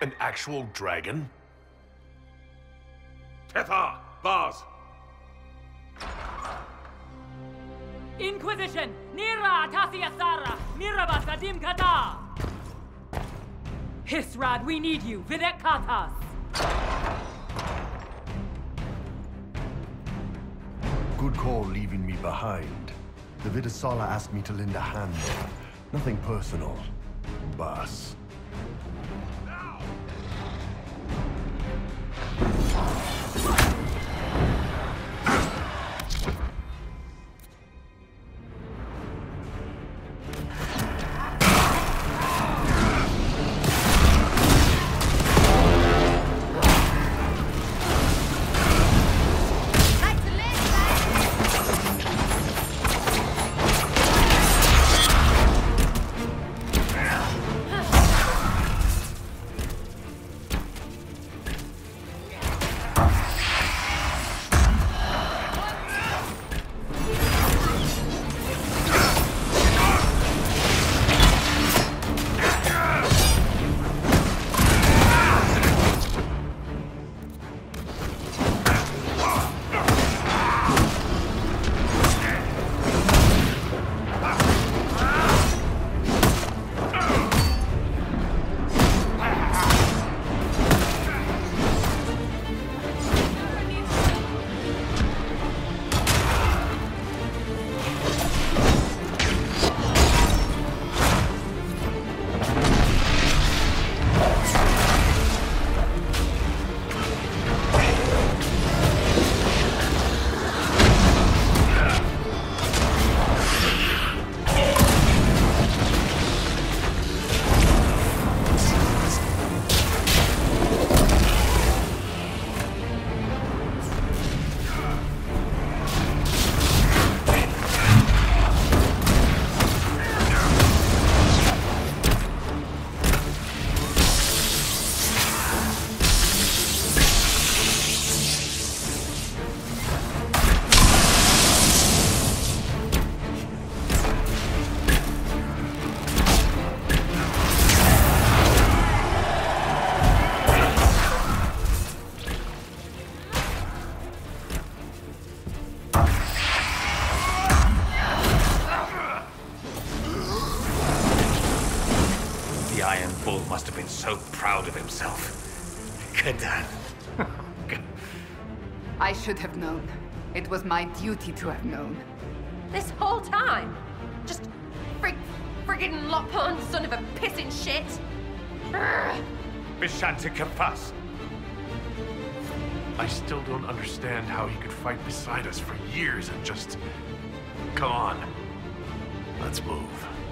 An actual dragon? Tethar! Bars! Inquisition! Nira Tasiasara! Niraba Sadim Kata! Hisrad, we need you! Videk Katas! Good call leaving me behind. The Vidasala asked me to lend a hand. Nothing personal. Boss. Must have been so proud of himself. Kadan. I should have known. It was my duty to have known. This whole time? Just friggin' Lopon, son of a pissing shit! Vishanti Kafas. I still don't understand how he could fight beside us for years and just... Come on. Let's move.